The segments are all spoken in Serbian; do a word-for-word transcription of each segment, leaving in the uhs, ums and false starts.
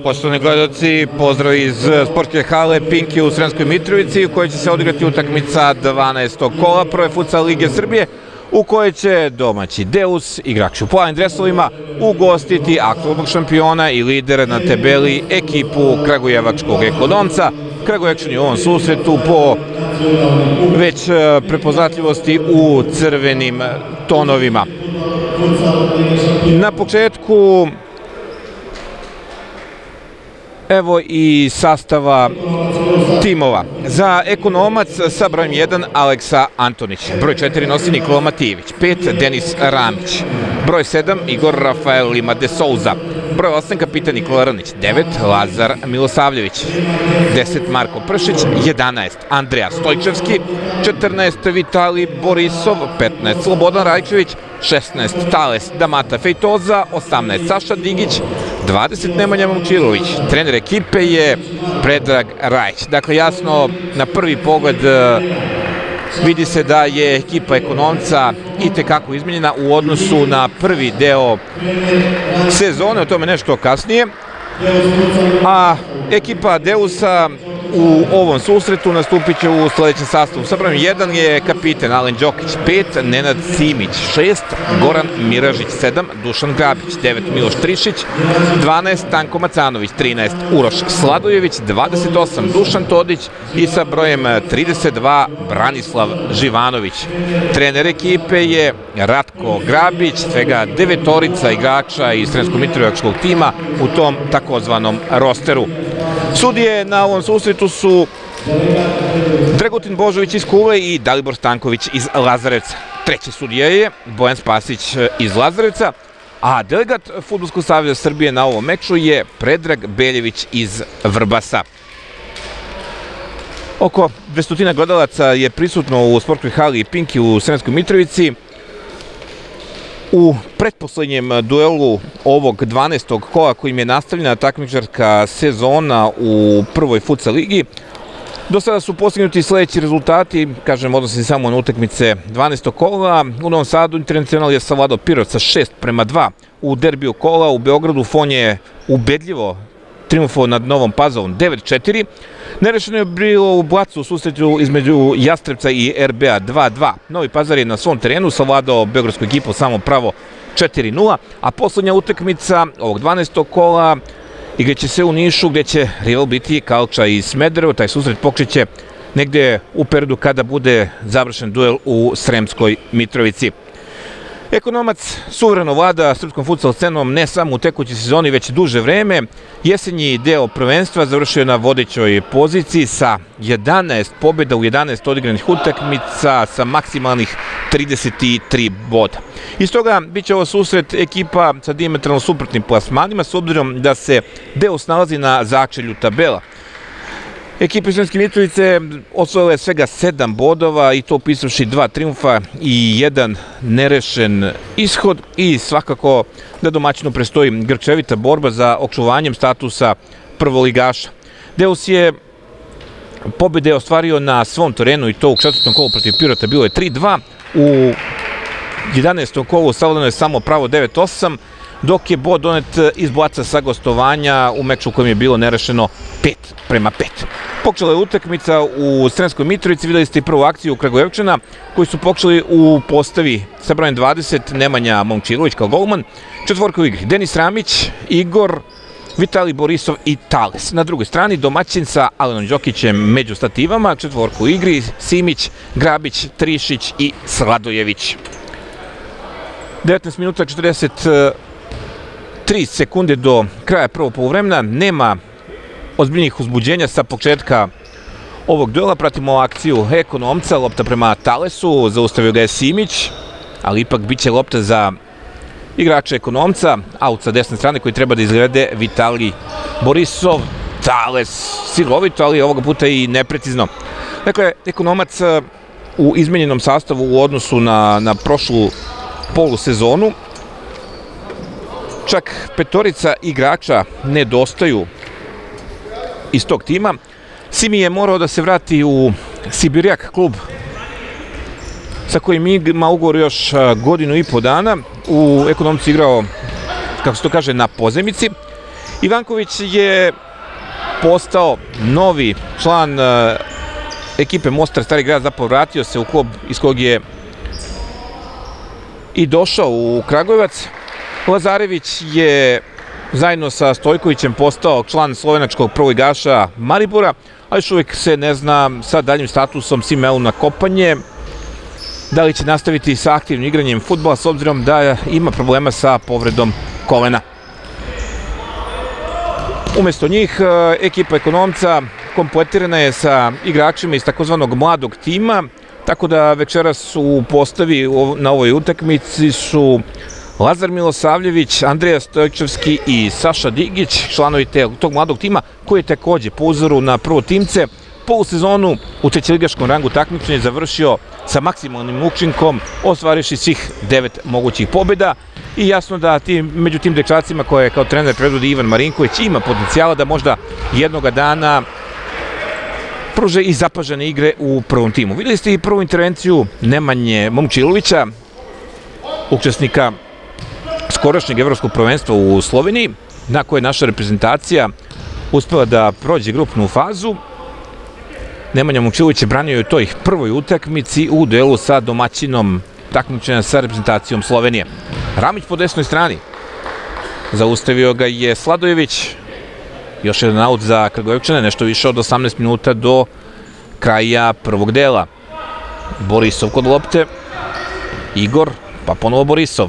Poštovani gledaoci, pozdrav iz sportske hale Pinki u Sremskoj Mitrovici, u kojoj će se odigrati utakmica dvanaestog kola Prve futsal lige Srbije, u kojoj će domaći Deus, igrači u plavim dresovima, ugostiti aktualnog šampiona i lidera na tabeli ekipu kragujevačkog Ekonomca. Kragujevčani u ovom susretu po već prepoznatljivosti u crvenim tonovima. Na početku evo i sastava timova. Za Ekonomac sa brojem jedan Aleksa Antonić, broj četiri nosi Nikola Matijević, pet Denis Ramić, broj sedam Igor Rafael Lima de Souza, broj osam kapitan Nikola Ranić, devet Lazar Milosavljević, deset Marko Pršić, jedanaest Andreja Stojčevski, četrnaest Vitali Borisov, petnaest Slobodan Rajčević, šesnaest Tales Damata Fejtoza, osamnaest Saša Digić, dvadeset Nemanja Momčilović. Trener ekipe je Predrag Rajić. Dakle, jasno, na prvi pogled vidi se da je ekipa Ekonomca itekako izmenjena u odnosu na prvi deo sezone, o tome nešto kasnije. A ekipa Deusa u ovom susretu nastupit će u sledećem sastavu. Sa brojem jedan je kapitan Alen Đokić, pet Nenad Simić, šest Goran Miražić, sedam Dušan Grabić, devet Miloš Trišić, dvanaest Tanko Macanović, trinaest Uroš Sladojević, dvadeset osam Dušan Todić i sa brojem trideset dva Branislav Živanović. Trener ekipe je Ratko Grabić, svega devetorica igrača iz Sremsko-Mitrovičkog tima u tom takozvanom rosteru. Sudije na ovom susretu su Dragutin Božović iz Kule i Dalibor Stanković iz Lazarevca. Treći sudija je Bojan Spasić iz Lazarevca, a delegat Fudbalskog saveza Srbije na ovom meču je Predrag Beljević iz Vrbasa. Oko dvestotina gledalaca je prisutno u sportskoj hali Pinki u Sremskoj Mitrovici. U pretposlednjem duelu ovog dvanaestog kola kojim je nastavljena takmičarska sezona u prvoj futsal ligi, do sada su postignuti sledeći rezultati, kažem, odnosi samo na utakmice dvanaestog kola. U Novom Sadu Internacional je savladao Pirot sa šest prema dva. U derbiju kola u Beogradu Fon je ubedljivo triumfovao nad Novom Pazovom devet četiri. Nerešeno je bilo u Blacu u susretu između Jastrebca i er be a dva dva. Novi Pazar je na svom terenu savladao beogradsku ekipu samo pravo četiri nula, a poslednja utakmica ovog dvanaestog kola igraće se u Nišu, gde će rival biti Kalča iz Smedereva. Taj susret pokreće negde u periodu kada bude završen duel u Sremskoj Mitrovici. Ekonomac suvereno vlada srpskom futsal scenom ne samo u tekućoj sezoni, već duže vreme. Jesenji deo prvenstva završio je na vodećoj poziciji sa jedanaest pobjeda u jedanaest odigranih utakmica sa maksimalnih trideset tri boda. Iz toga biće ovo susret ekipa sa dijametralno suprotnim plasmanima, s obzirom da se Deus nalazi na začelju tabela. Ekipa Sremske Mitrovice osvojila je svega sedam bodova i to upisavši dva triumfa i jedan nerešen ishod, i svakako da domaćinu prestoji grčevita borba za očuvanjem statusa prvoligaša. Deus je pobjede ostvario na svom terenu i to u četvrtom kolu protiv Pirota bilo je tri dva, u jedanaestom kolu savladano je samo pravo devet osam, dok je bod donet iz Blaca sa gostovanja u meču u kojem je bilo nerešeno pet prema pet. Počela je utakmica u Sremskoj Mitrovici, videli ste i prvu akciju Kragujevčana, koji su počeli u postavi sa brojem dvadeset Nemanja Momčilović kao golman, četvorka u igri Denis Ramić, Igor, Vitali Borisov i Tales. Na drugoj strani domaćin sa Alenom Đokićem među stativama, četvorka u igri Simić, Grabić, Trišić i Sladojević. devetnaest minuta četrdeset tri sekunde do kraja prvog poluvremena, nema ozbiljnih uzbuđenja sa početka ovog duela. Pratimo akciju Ekonomca, lopta prema Talesu, zaustavio ga je Simić, ali ipak bit će lopta za igrače Ekonomca, aut sa desne strane koji treba da izglede Vitali Borisov. Tales silovito, ali ovoga puta i neprecizno. Dakle, Ekonomac u izmenjenom sastavu u odnosu na, na prošlu polusezonu. Čak petorica igrača nedostaju iz tog tima. Simi je morao da se vrati u Sibirijak klub sa kojim ima ugovor još godinu i po dana. U Ekonomci igrao, kako se to kaže, na pozemici. Ivanković je postao novi član ekipe Mostar Stari Grad, zapravo vratio se u klub iz kojeg je i došao u Kragujevac. Lazarević je zajedno sa Stojkovićem postao član slovenačkog prvoligaša Maribora, ali još uvijek se ne zna sa daljim statusom Simeu na kopanje, da li će nastaviti sa aktivnim igranjem fudbala s obzirom da ima problema sa povredom kolena. Umjesto njih, ekipa Ekonomca kompletirana je sa igračima iz takozvanog mladog tima, tako da večeras u postavi na ovoj utakmici su Lazar Milosavljević, Andreja Stojčevski i Saša Digić, članovi tog mladog tima, koji je također po uzoru na prvotimce polusezonu u trećeligaškom rangu takmičenja završio sa maksimalnim učinkom, ostvarivši svih devet mogućih pobjeda. I jasno da ti, među tim dečacima koje kao trener predvodi Ivan Marinković ima potencijala da možda jednoga dana pruže i zapažene igre u prvom timu. Vidjeli ste i prvu intervenciju Nemanje Momčilovića, učesnika skorašnjeg evropskog prvenstva u Sloveniji, na koje je naša reprezentacija uspela da prođe grupnu fazu. Nemanja Momčilović je branio u toj prvoj utakmici u duelu sa domaćinom takmičenja sa reprezentacijom Slovenije. Ramić po desnoj strani. Zaustavio ga je Sladojević. Još jedan aut za Kragujevčane, nešto više od osamnaest minuta do kraja prvog dela. Borisov kod lopte. Igor, pa ponovo Borisov.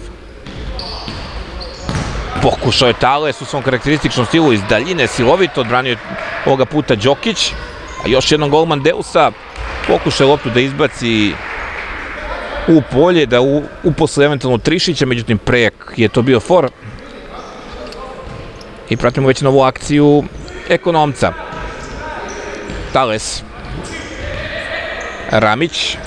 Pokušao je Tales u svom karakterističnom stilu iz daljine, silovito, odbranio je ovoga puta Đokić. A još jednom golman Deusa pokušao loptu da izbaci u polje, da uposle eventualno Trišića, međutim prejak je to bio for. I pratimo već novu akciju Ekonomca. Tales. Ramić.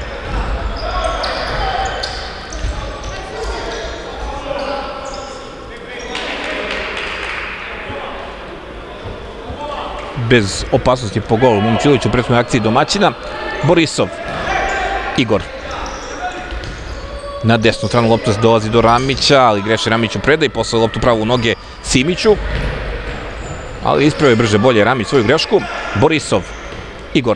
Bez opasnosti po golu Momčilović u prethodnoj akciji domaćina. Borisov. Igor. Na desnu stranu lopta dolazi do Ramića, ali greši Ramić u predaj, posle loptu pravo u noge Simiću. Ali ispravio je brže bolje Ramić svoju grešku. Borisov. Igor.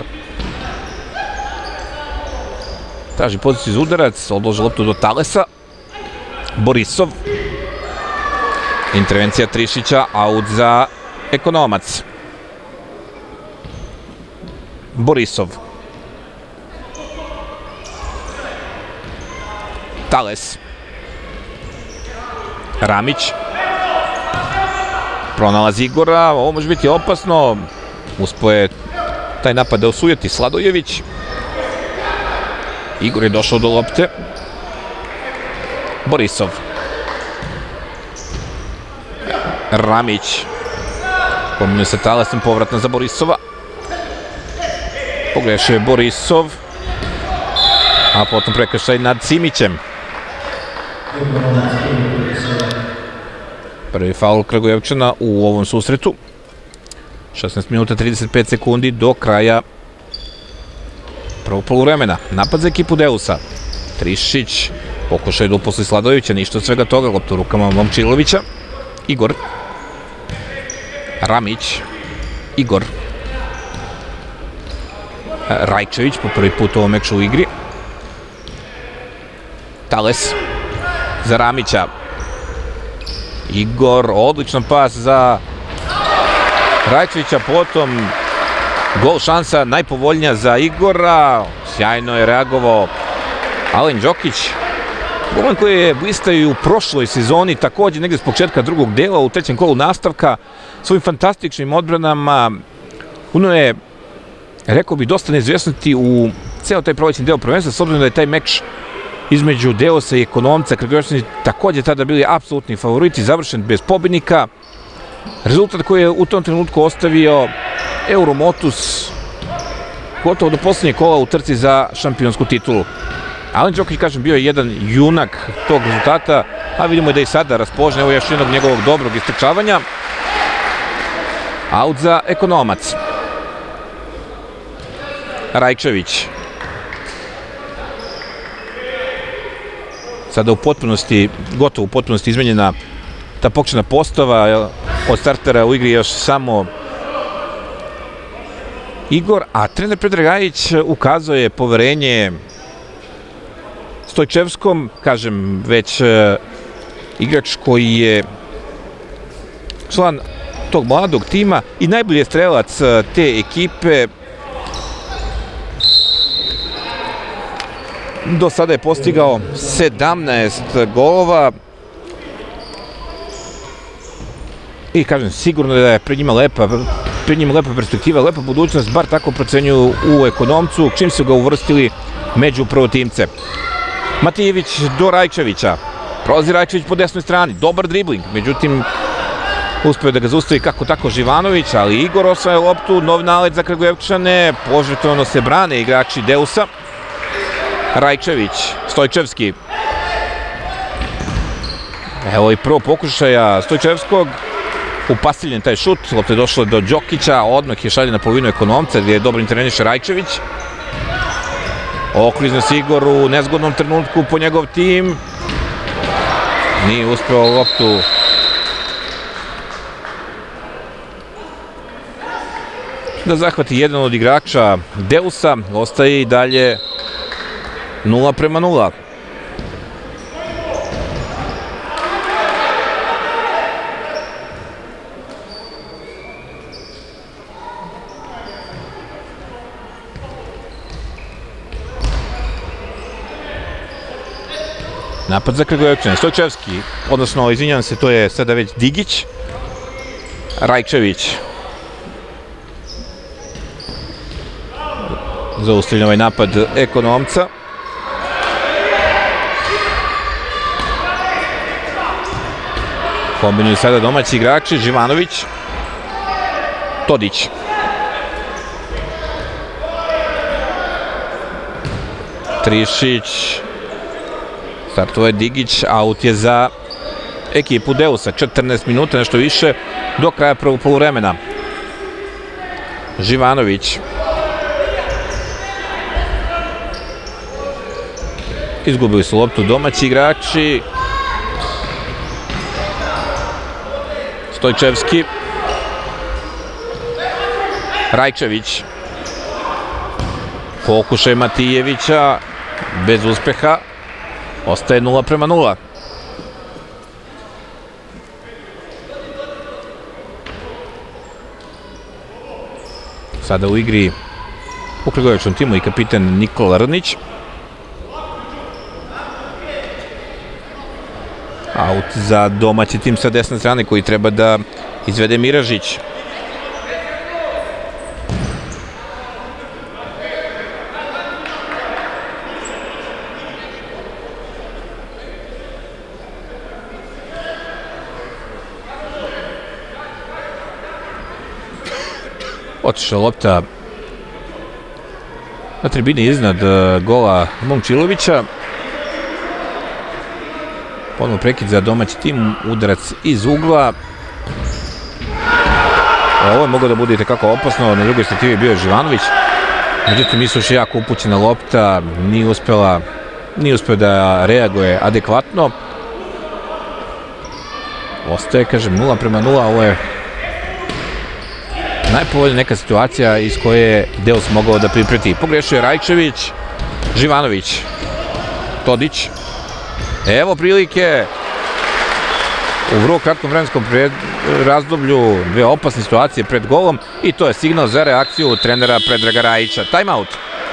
Traži poziciju za udarac, odloži loptu do Talesa. Borisov. Intervencija Trišića, aut za Ekonomac. Borisov. Tales. Ramić. Pronalazi Igora, ovo može biti opasno. Uspio je taj napad da osujeti Sladojević. Igor je došao do lopte. Borisov. Ramić. Kombinuje sa Talesom, povratna za Borisova. Pogrešio je Borisov. A potom prekršaj nad Simićem. Prvi faul Kragujevčana u ovom susretu. šesnaest minuta trideset pet sekundi do kraja prvog poluvremena. Napad za ekipu Deusa. Trišić pokušaj da uposli Sladojevića, ništa od svega toga. Lopta u rukama Momčilovića. Igor. Ramić. Igor. Rajčević po prvi put u ovom meču u igri. Tales za Ramića. Igor, odličan pas za Rajčevića, potom gol šansa najpovoljnija za Igora. Sjajno je reagovao Alen Đokić. Golman koji je blistao i u prošloj sezoni, također negdje s početka drugog dela, u trećem kolu nastavka, svojim fantastičnim odbranama. Uno je, rekao bi, dosta neizvjesnosti u ceo taj prolećni deo prvenstva, s obzirom da je taj meč između Deusa i Ekonomca, Kragujevčani također tada bili apsolutni favoriti, završen bez pobjednika. Rezultat koji je u tom trenutku ostavio Euromotus gotovo do posljednjeg kola u trci za šampionsku titulu. Alen Đokić, kažem, bio je jedan junak tog rezultata, a vidimo da i sada raspoložen. Evo još jednog njegovog dobrog istrčavanja. Aut za Ekonomac. Rajčević. Sada u potpunosti, gotovo u potpunosti izmenjena ta pokušana postava. od startera u igri još samo Igor, a trener Predrag Gajić ukazao je poverenje Stojčevskom, kažem, već igrač koji je član tog mladog tima i najbolji je strelac te ekipe. Do sada je postigao sedamnaest golova i kažem, sigurno da je pred njima lepa, pred njima lepa perspektiva, lepa budućnost, bar tako procenjuju u Ekonomcu, čim su ga uvrstili među prvotimce. Matijević do Rajčevića, prolazi Rajčević po desnoj strani, dobar dribling, međutim uspeo da ga zaustavi kako tako Živanović, ali Igor osvaja loptu, nov nalet za Kragujevčane, požrtvovano se brane igrači Deusa. Rajčević, Stojčevski. Evo i prvo pokušaja Stojčevskog, upasiljen taj šut, lopta je došla do Đokića, odmah je šalje na polovinu Ekonomca gdje je dobro interveniše Rajčević. Okliznost Igor u nezgodnom trenutku po njegov tim. Nije uspeo loptu da zahvati jedan od igrača Deusa, ostaje i dalje nula prema nula. Napad za Kragujevčane, Stojčevski, odnosno, izvinjam se, to je sada već Digić. Rajčević. Zaustavljen ovaj napad Ekonomca. Kombinuju sada domaći igrači, Živanović, Todić. Trišić, startuje Digić, aut je za ekipu Deusa, četrnaest minuta, nešto više, do kraja prvog poluvremena. Živanović. Izgubili su loptu domaći igrači. Stojčevski. Rajčević. Pokušaj Matijevića, bez uspeha. Ostaje nula prema nula. Sada u igri u Kragujevčkom timu i kapitan Nikola Rnić. Aut za domaći tim sa desne strane koji treba da izvede Miražić. Otišla lopta na tribini iznad gola Momčilovića. Ponovno prekid za domaći tim, udarac iz ugla. Ovo je moglo da bude itekako opasno, na drugoj stativi bio je Živanović. Međutim, Isuš je jako upućena lopta, nije uspela, nije uspeo da reaguje adekvatno. Ostaje, kažem, nula prema nula, ovo je najpovoljnija neka situacija iz koje je Deus mogao da pripreti. Pogrešio je Rajčević, Živanović, Todić. Evo prilike u vrlo kratkom vremenskom razdoblju, dve opasne situacije pred golom i to je signal za reakciju trenera Predraga Gajića. Timeout.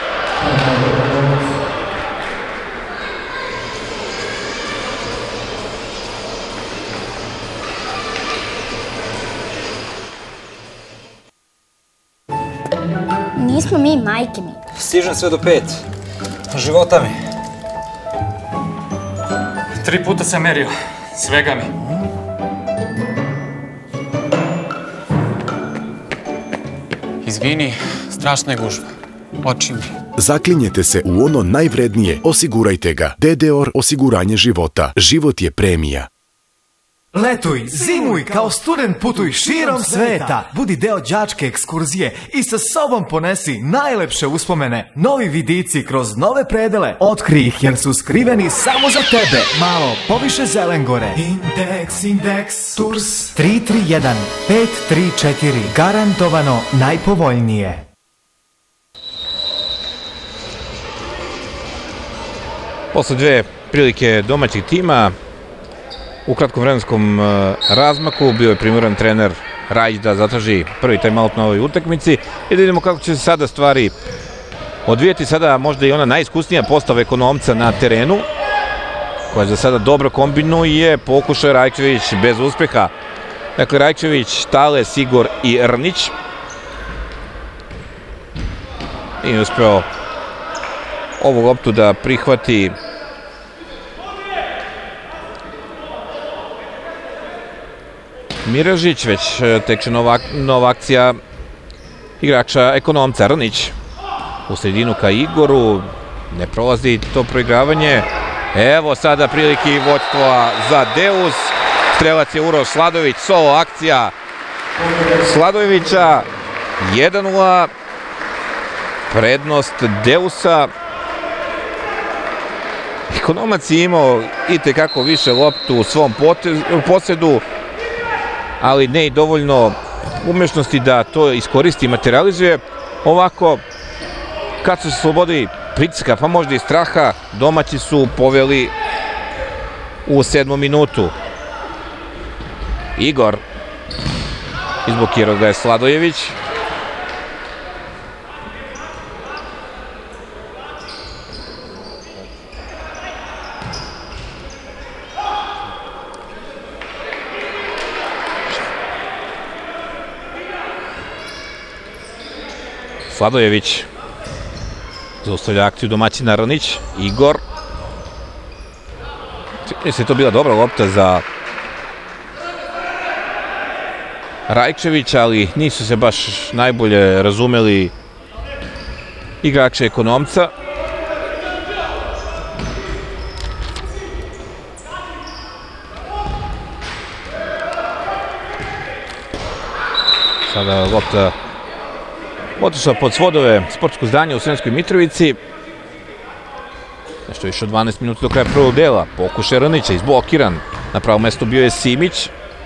Nismo mi, majke mi. Stižem sve do pet. Života mi. Tri puta sam merio. Svega mi. Izvini, strašna je gužva. Oči mi. Zaklinjete se u ono najvrednije, osigurajte ga. D D O R osiguranje života. Život je premija. Letuj, zimuj, kao student putuj širom sveta. Budi deo đačke ekskurzije i sa sobom ponesi najlepše uspomene. Novi vidici kroz nove predele. Otkri ih jer su skriveni samo za tebe. Malo poviše Zelengore. Indeks, indeks, Tours tri tri jedan pet tri četiri. Garantovano najpovoljnije. Posle dve prilike domaćih tima, u kratkom vremenskom razmaku bio je primoran trener Rajić da zatraži prvi timeout na ovoj utakmici i da vidimo kako će se sada stvari odvijeti. Sada možda i ona najiskusnija postava ekonomca na terenu, koja za sada dobro kombinuje, pokušao Rajčević bez uspeha. Dakle, Rajčević, Tales, Igor i Rnić. I uspeo ovu loptu da prihvati Miražić, već teče nova, nova akcija igrača ekonomca. Rnić u sredinu ka Igoru, ne prolazi to proigravanje. Evo sada prilike i vodstva za Deus. Strelac je Uroš Sladojević, solo akcija Sladojevića, jedan nula, prednost Deusa. Ekonomac je imao i tekako više loptu u svom posedu, ali ne i dovoljno umešnosti da to iskoristi i materializuje. Ovako, kad su se slobodili pritiska, pa možda i straha, domaći su poveli u sedmom minutu. Igor, izblokirao ga je Sladojević. Sladojević zaustavlja akciju domaćina Rnić. Igor. Mislim da je to bila dobra lopta za Rajčevića, ali nisu se baš najbolje razumeli igrače ekonomca. Sada lopta otišla pod svodove sportskog zdanja u Sremskoj Mitrovici. Nešto više od dvanaest minuta do kraja prvog dela. Pokušaj Rnića, izblokiran. Na pravom mestu bio je Simić.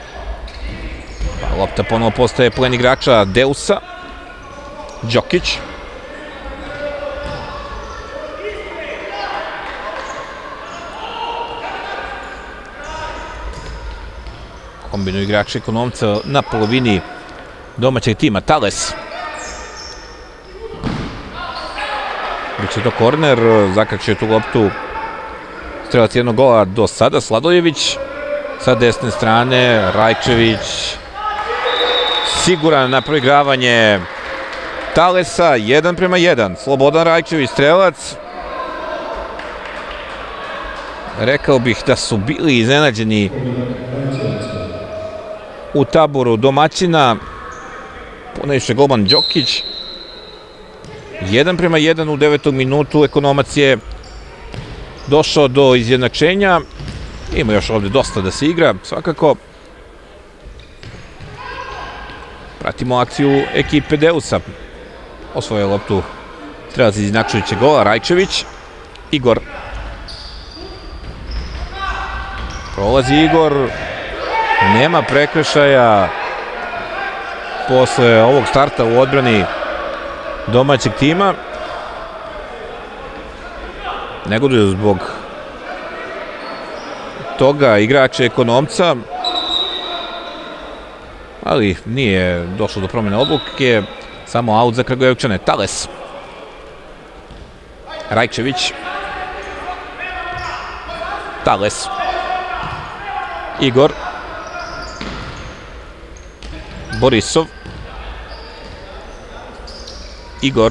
Pa lopta ponovo postaje plen igrača Deusa. Đokić. Kombinu igrača ekonomca na polovini domaćeg tima. Tales. Biće to korner, zakačio tu loptu strelac jednog gola do sada, Sladojević. Sa desne strane, Rajčević siguran na proigravanje Talesa, jedan prema jedan. Slobodan Rajčević, strelac. Rekao bih da su bili iznenađeni u taboru domaćina. Ponajviše golman Đokić. Jedan prema jedan u devetom minutu. Ekonomac je došao do izjednačenja. Ima još ovde dosta da se igra, svakako. Pratimo akciju ekipe Deusa. Osvojio loptu strelac iz izjednačujućeg gola, Rajčević. Igor. Prolazi Igor. Nema prekršaja posle ovog starta u odbrani domaćeg tima. Negoduju zbog toga igrače ekonomca, ali nije došlo do promjene odluke, samo aut za Kragujevčane. Tales. Rajčević. Tales. Igor. Borisov. Igor.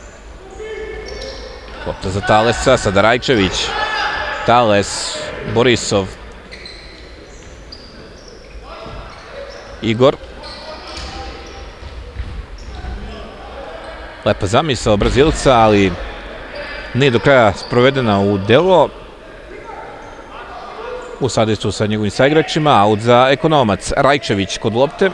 Lopta za Talesa, sada Rajčević. Tales, Borisov. Igor. Lepa zamisao Brazilca, ali nije do kraja sprovedena u delo. u sadejstvu sa njegovim saigračima, aut za Ekonomac. Rajčević kod lopte.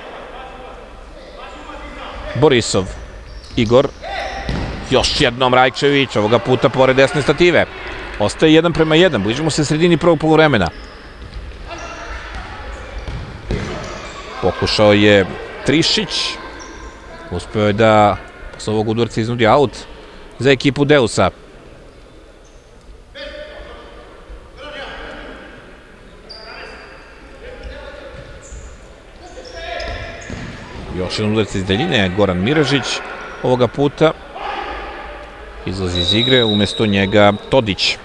Borisov, Igor. Još jednom Rajčević, ovoga puta pored desne stative. Ostaje jedan prema jedan, bližimo se sredini prvog poluvremena. Pokušao je Trišić. Uspeo je da posle ovog udorca iznudi aut za ekipu Deusa. Još jedan udarac iz daljine, Goran Miražić ovoga puta. Izlazi iz igre, umjesto njega Todić.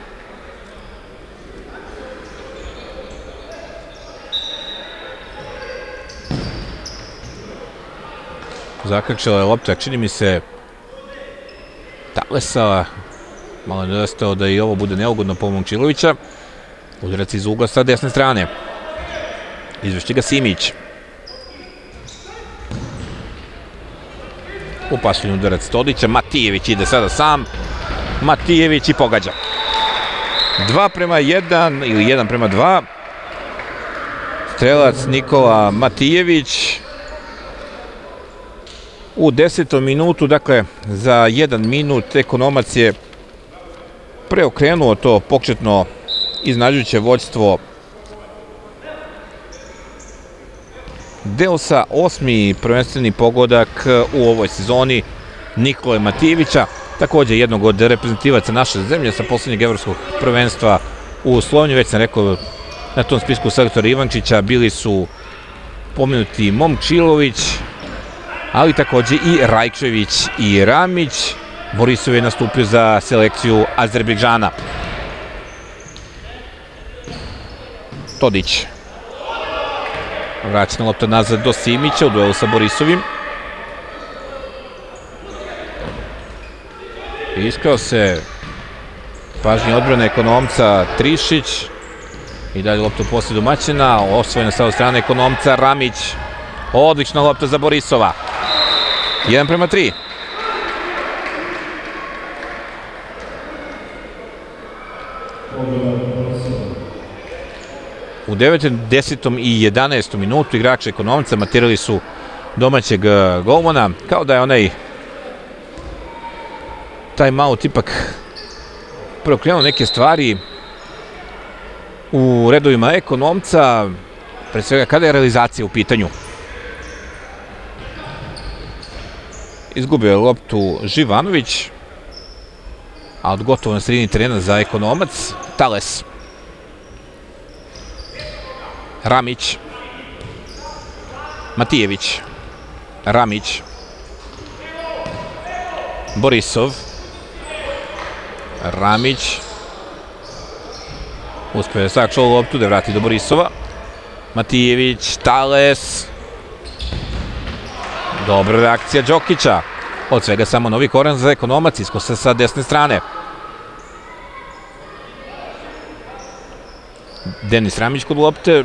Zakrčila je lopta, čini mi se Talesa. Malo je nedostao da i ovo bude neugodno po Momčilovića. Udarac iz ugla sa desne strane. Izvešće ga Simić. Upašljen udarac Todića, Matijević ide sada sam. Matijević i pogađa. Dva prema jedan ili jedan prema dva. Strelac Nikola Matijević. U desetom minutu, dakle, za jedan minut Ekonomac je preokrenuo to pokretno iznađujuće vođstvo Deusa. Osmi prvenstveni pogodak u ovoj sezoni Nikole Matijevića, također jednog od reprezentativaca naše zemlje sa posljednjeg evropskog prvenstva u Sloveniji. Već sam rekao, na tom spisku selektora Ivančića bili su pomenuti Momčilović, ali također i Rajčević i Ramić. Borisov je nastupio za selekciju Azerbejdžana. Todić. Vraćena lopta nazad do Simića u duelu sa Borisovim. Iskao se pažnje odbrane Ekonomca Trišić. I dalje lopta u poslije domaćina. Osvojena sa strane Ekonomca Ramić. Odlična lopta za Borisova. jedan prema tri. U devetom, desetom i jedanaestom minutu igrači Ekonomca matirali su domaćeg golmana, kao da je onaj time-out ipak preokrenuo neke stvari u redovima Ekonomca, pre svega kada je realizacija u pitanju. Izgubio je loptu Živanović, a od gotovo na sredini terena za Ekonomac Tales. Ramić. Matijević. Ramić. Borisov. Ramić. Uspio je sačuo loptu da vrati do Borisova. Matijević, Tales. Dobra reakcija Đokića. Od svega samo novi koren za Ekonomac, iskosa sa desne strane. Denis Ramić kod lopte.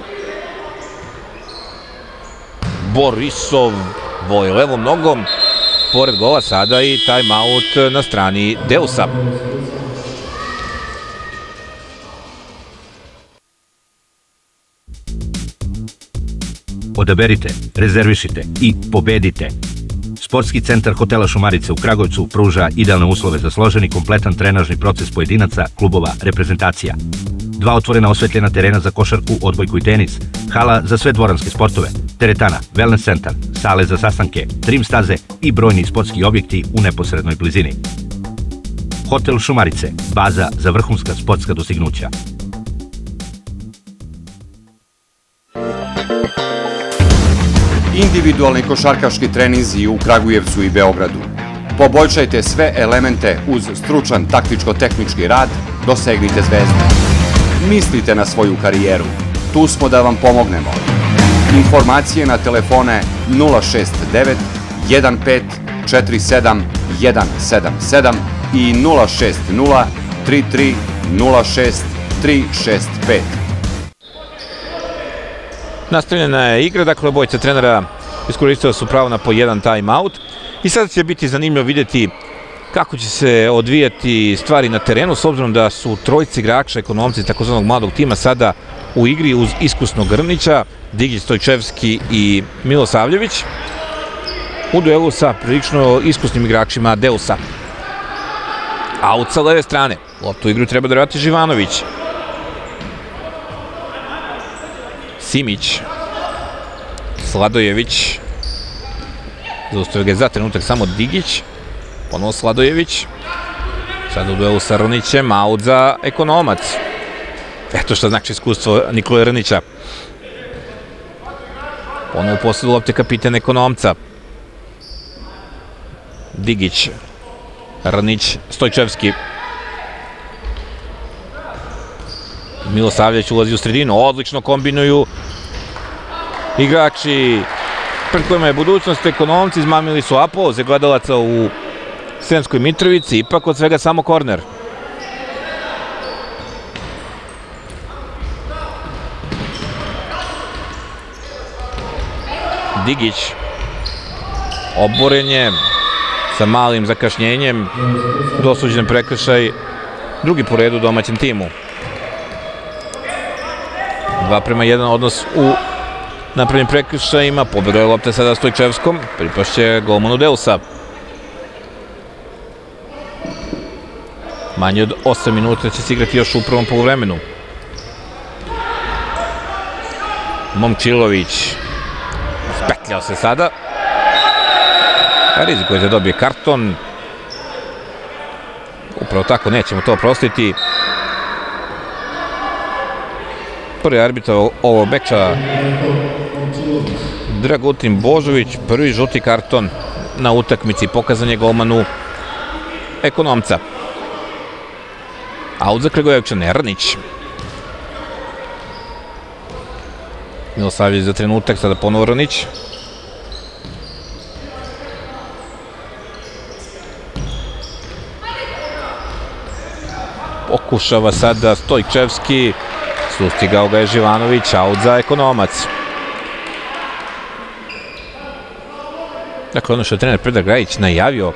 Borisov voli levom nogom. Pored gola sada i time-out na strani Deusa. Odaberite, rezervišite i pobedite. Sportski centar hotela Šumarice u Kragujevcu pruža idealne uslove za složeni kompletan trenažni proces pojedinaca, klubova, reprezentacija. Dva otvorena osvetljena terena za košarku, odbojku i tenis, hala za sve dvoranske sportove, teretana, wellness centar, sale za sastanke, trim staze i brojni sportski objekti u neposrednoj blizini. Hotel Šumarice, baza za vrhunska sportska dostignuća. Individualni košarkaški treninzi u Kragujevcu i Beogradu. Poboljšajte sve elemente uz stručan taktičko-tehnički rad, dosegnite zvezde. Mislite na svoju karijeru. Tu smo da vam pomognemo. Informacije na telefone nula šest devet jedan pet četiri sedam jedan sedam sedam i nula šest nula tri tri nula šest tri šest pet. Nastavljena je igra, dakle obojica trenera iskoristila su pravo na po jedan time-out i sada će biti zanimljivo vidjeti kako će se odvijati stvari na terenu, s obzirom da su trojici igrača, ekonomci takozvanog mladog tima sada u igri uz iskusnog Rnića, Digić, Stojčevski i Milosavljević, u duelu sa prilično iskusnim igračima Deusa. Aut sa leve strane. Loptu u igru treba da vrati Živanović. Simić. Sladojević. Zaustavio ga za trenutak samo Digić. Ponovo Sladojević. Sada u duelu sa Rnićem. Aut za Ekonomac. Eto što znači iskustvo Nikole Rnića. Ponovo u posledu lopte kapitan Ekonomca. Digić. Rnić, Stojčevski. Milosavljević ulazi u sredinu, odlično kombinuju igrači pred kojima je budućnost. Ekonomci izmamili su aplauze gledalaca u Sremskoj Mitrovici, ipak od svega samo korner. Digić, oborenje sa malim zakašnjenjem, dosuđen prekršaj, drugi po redu domaćem timu. Dva prema jedan odnos u napravljenim prekršajima, pobegla je lopta sada Stojčevskom, pripašće golmanu Deusa. Manje od osam minuta će se igrati još u prvom poluvremenu. Momčilović spetljao se sada. Rizikuje da dobije karton. Upravo tako, nećemo to oprostiti. Prvi arbitra ovog meča Dragutin Božović, prvi žuti karton na utakmici, pokazan je golmanu Ekonomca. Aut za Kragujevčane, Rnić. Milosavljević za trenutak, sada ponovo Rnić. Pokušava sada Stojčevski, sustigao ga je Živanović, aut za Ekonomac. Dakle, ono što je trener Predrag Rajić najavio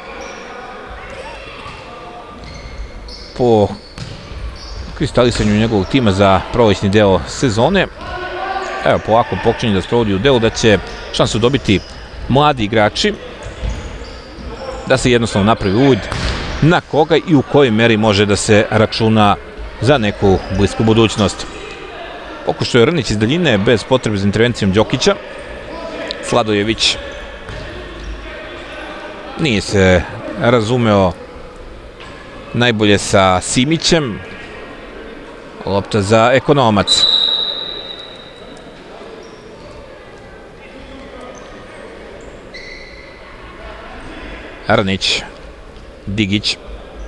po kristalisanju njegovog tima za prolećni deo sezone, evo, polako počinje da sprovodi u delu da će šansu dobiti mladi igrači, da se jednostavno napravi uvid na koga i u kojoj meri može da se računa za neku blisku budućnost. Pokušao je Rnić iz daljine bez potrebe za intervencijom Đokića. Sladojević nije se razumeo najbolje sa Simićem. Lopta za Ekonomac. Rnić. Digić.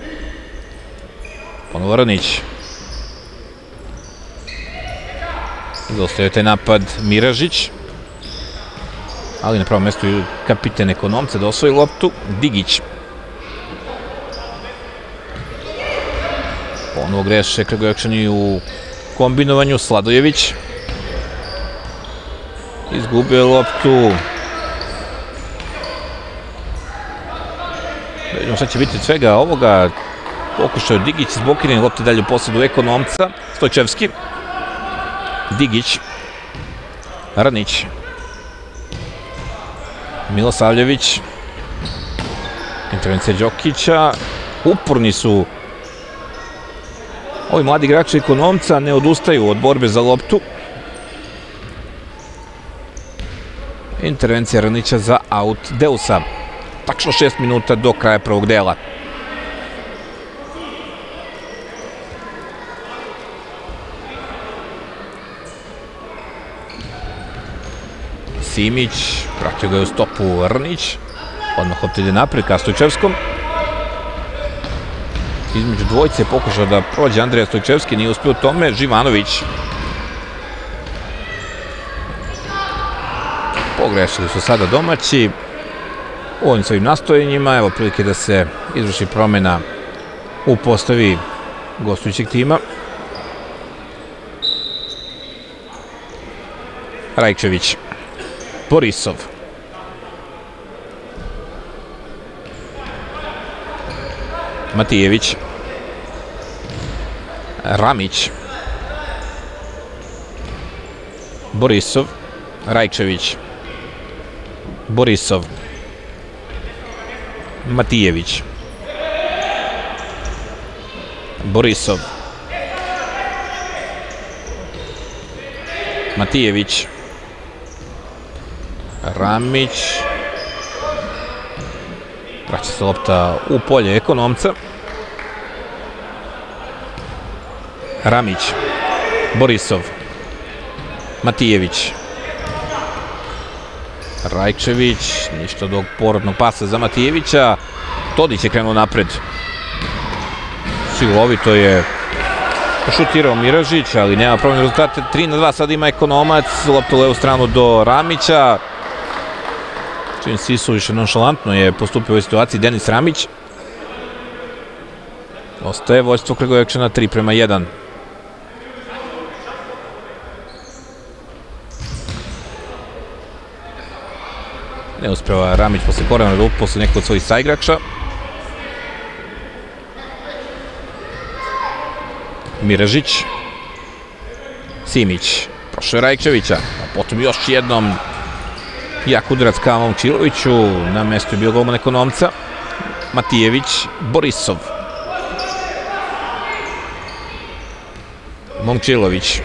Ponovo Rnić. Zaustavio taj napad Miražić. Ali na pravom mestu je kapitan Ekonomca da osvoji loptu. Digić. Ponovo greše Kragujevčani u kombinovanju. Sladojević. Izgubio loptu. Vidimo šta će biti od svega ovoga. Pokušao je Digić, izblokirani lopte dalje u posledu Ekonomca. Stojčevski. Digić. Rnić. Milosavljević. Intervencija Đokića. Uporni su ovi mladi igrači Ekonomca, ne odustaju od borbe za loptu. Intervencija Rnića za aut Deusa. Tačno šest minuta do kraja prvog dela. Simić, pratio ga je u stopu Rnić. Odmah lopta ide napred ka Stojčevskom. Između dvojice je pokušao da prođe Andreja Stojčevski, nije uspio tome. Živanović. Pogrešili su sada domaći u ovim svojim nastojenjima. Evo prilike da se izvrši promena u postavi gostujućeg tima. Rajčević. Borisov. Matijević. Ramić. Borisov. Rajčević. Borisov. Matijević. Borisov. Matijević. Ramić. Vraća se lopta u polje Ekonomca. Ramić. Borisov. Matijević. Rajčević. Ništa od ovog porodnog pasa za Matijevića. Todić je krenuo napred. Silovito je šutirao Miražić, ali nema problem rezultate. tri na dva sad ima Ekonomac. Lopta u levu stranu do Ramića. Čim si suviše nonšalantno je postupio u ovoj situaciji Denis Ramić. Ostaje vođstvo Kragujevčana tri prema jedan. Ne uspeva Ramić posle korena da posle nekog od svojih saigrača. Miražić. Simić. Prošao je Rajčevića. A potom još jednom jak udarac ka Momčiloviću. Na mestu je bio golman Ekonomca. Matijević. Borisov. Momčilović.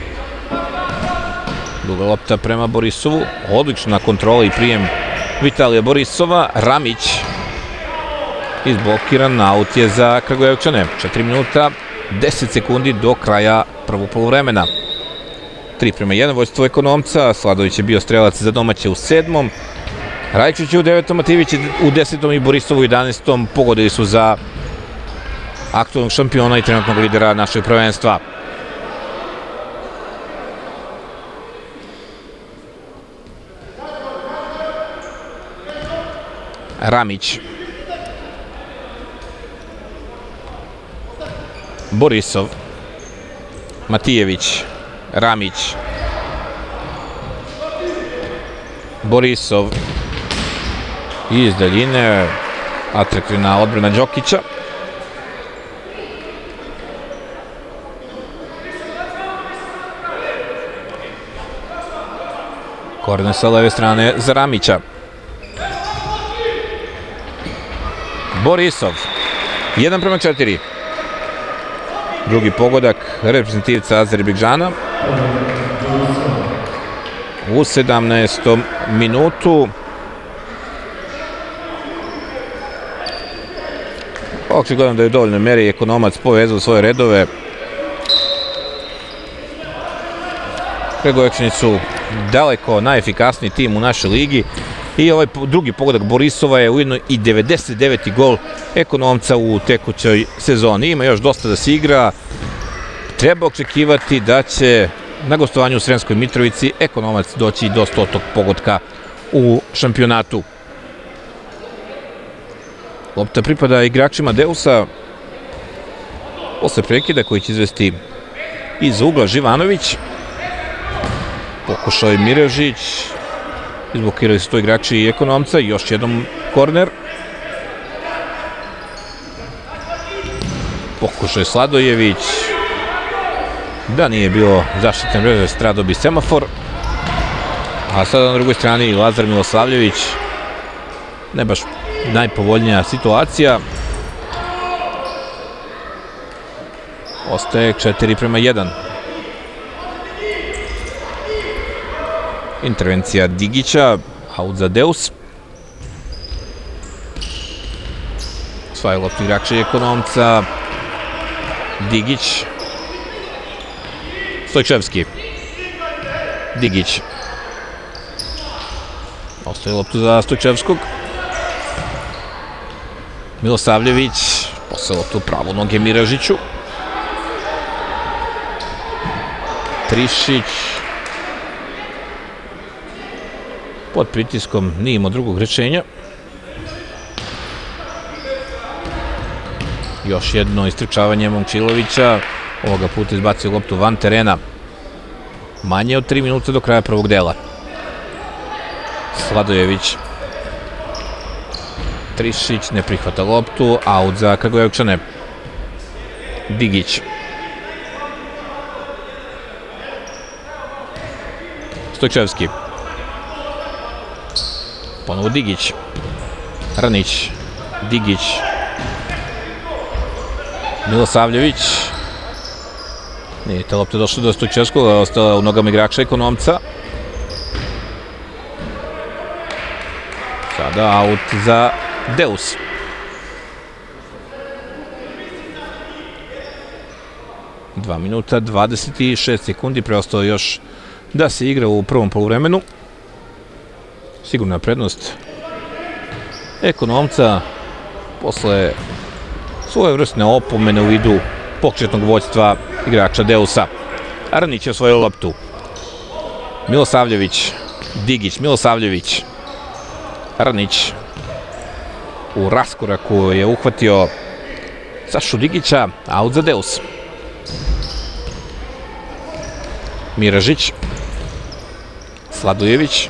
Duga lopta prema Borisovu. Odlična kontrola i prijem Vitalija Borisova. Ramić. Izblokiran, aut je za Kragujevčane. četiri minuta, deset sekundi do kraja prvog poluvremena. tri prema jedan, vođstvo Ekonomca. Sladović je bio strelac za domaće u sedmom. Rajčević je u devetom, Matijević je u desetom i Borisov u jedanaestom. Pogodili su za aktualnog šampiona i trenutnog lidera našeg prvenstva. Ramić. Borisov. Matijević. Ramić. Borisov. Iz daljine atraktivna odbrana Đokića. Korner sa leve strane za Ramića. Borisov. jedan prema četiri. Drugi pogodak reprezentativca Azerbejdžana. U sedamnaestom minutu. Očigledno da je u dovoljnoj meri Ekonomac povezao svoje redove. Kragujevčani su daleko najefikasniji tim u našoj ligi. I ovaj drugi pogodak Borisova je ujedno i devedeset deveti gol Ekonomca u tekućoj sezoni. Ima još dosta da se igra. Treba očekivati da će na gostovanju u Sremskoj Mitrovici Ekonomac doći do stotog pogotka u šampionatu. Lopta pripada igračima Deusa. Posle prekida koji će izvesti iz ugla Živanović. Pokušao je Miražić. Izblokirali su to igrači i Ekonomca. Još jednom korner. Pokušao je Sladojević. Da nije bilo zaštitne mreže, stradao bi semafor. A sada na drugoj strani Lazar Milosavljević. Ne baš najpovoljnija situacija. Ostaje četiri prema jedan. Intervencija Digića, aut za Deus. Svaj loptu igrača Ekonomca. Digić. Stojčevski. Digić. Ostaje loptu za Stojčevskog. Milosavljević. Posle loptu pravo noge Miražiću. Trišić. Pod pritiskom nije imao drugog rešenja. Još jedno istrčavanje Momčilovića. Ovoga puta izbacio loptu van terena. Manje od tri minuta do kraja prvog dela. Sladojević. Trišić ne prihvata loptu. Aut za Kragujevčane. Digić. Stojčevski. Ponovo Digić. Rnić. Digić. Milosavljević. Nije te lopte došle do Stojčevskog, ostala u nogama igrača Ekonomca. Sada aut za Deus. dva minuta, dvadeset šest sekundi, preostalo još da se igra u prvom poluvremenu. Sigurna prednost Ekonomca posle svoje vrstne opomene u vidu početnog vođstva igrača Deusa. Rnić je osvojio loptu. Milosavljević, Digić, Milosavljević, Rnić u raskoraku je uhvatio Sašu Digića, aut za Deus. Miražić, Sladojević.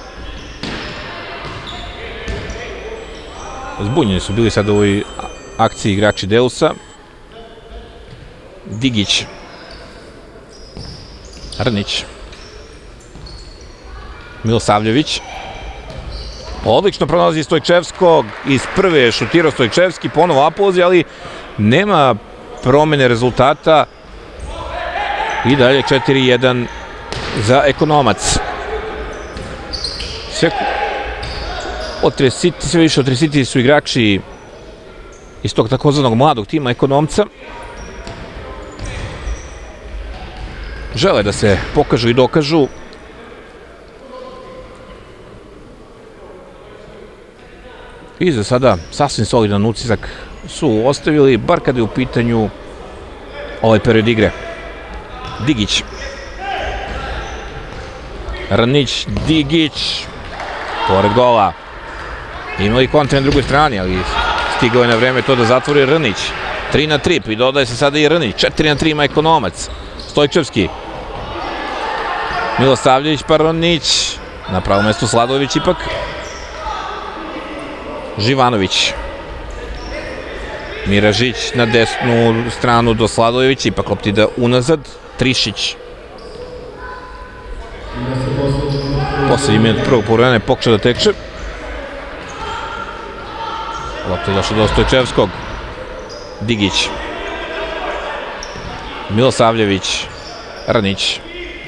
Zbunjeni su bili sad u ovoj akciji igrači Deusa. Digić. Rnić. Milosavljević. Odlično pronalazi Stojčevskog. Iz prve je šutirao Stojčevski, ponovo apozi, ali nema promene rezultata. I dalje četiri jedan za Ekonomac. Sve, od Tresiti, sve više od Tresiti su igrači iz tog takozvanog mladog tima Ekonomca. Žele da se pokažu i dokažu. I za sada sasvim solidan utisak su ostavili, bar kada je u pitanju ovaj period igre. Digić. Rnić, Digić. Pored gola. Imali kontra na drugoj strani, ali stigao je na vreme to da zatvori Rnić. tri na tri, pridodaje se sada i Rnić. četiri na tri ima Ekonomac. Stojčevski. Milosavljević pa Rnić. Na pravo mesto Sladojević ipak. Živanović. Miražić na desnu stranu do Sladojevića, ipak lopti da unazad. Trišić. Poslednji minut prvog poluvremena pokuša da teče. Lopta je došla do Stojčevskog. Digić. Milosavljević. Rnić.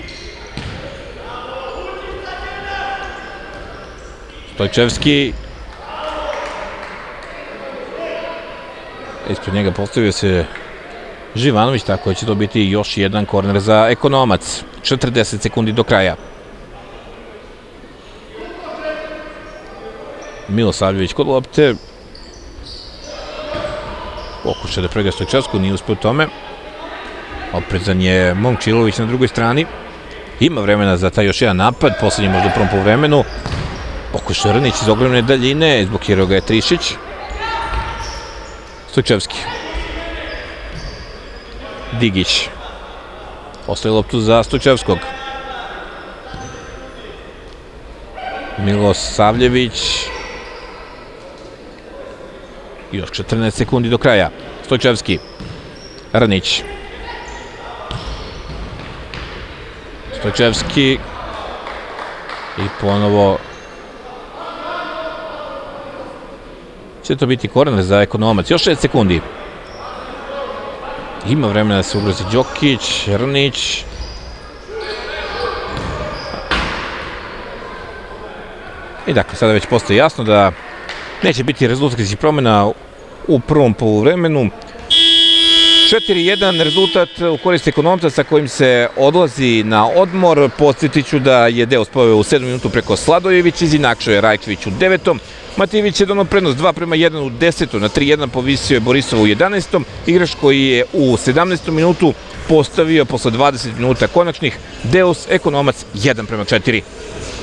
Stojčevski. Ispred njega postavio se Živanović, tako da će to biti još jedan korner za Ekonomac. četrdeset sekundi do kraja. Milosavljević kod lopte. Pokuša da prega Stojčevsku, nije uspio tome. Oprezan je Momčilović na drugoj strani. Ima vremena za taj još jedan napad, poslednji možda u prvom poluvremenu. Pokuša Rnić iz ogromne daljine, izblokirao ga je Trišić. Stojčevski. Digić. Ostaje loptu za Stojčevskog. Milosavljević. Još četrnaest sekundi do kraja. Stojčevski. Rnić. Stojčevski. I ponovo će to biti korner za Ekonomac. Još šest sekundi. Ima vremena da se ugrozi Đokić, Rnić. I dakle, sada već postoji jasno da neće biti rezultatskih promjena u prvom poluvremenu. četiri jedan rezultat u korist Ekonomca sa kojim se odlazi na odmor. Podsjetiću da je Deus poveo u sedmom minutu preko Sladojević, izinačio je Rajčević u devetom. Matijević je donao prednost dva prema jedan u desetom, na tri jedan povisio je Borisova u jedanaestom. Igrač koji je u sedamnaestom minutu postavio posle dvadeset minuta konačnih Deus Ekonomac jedan prema četiri.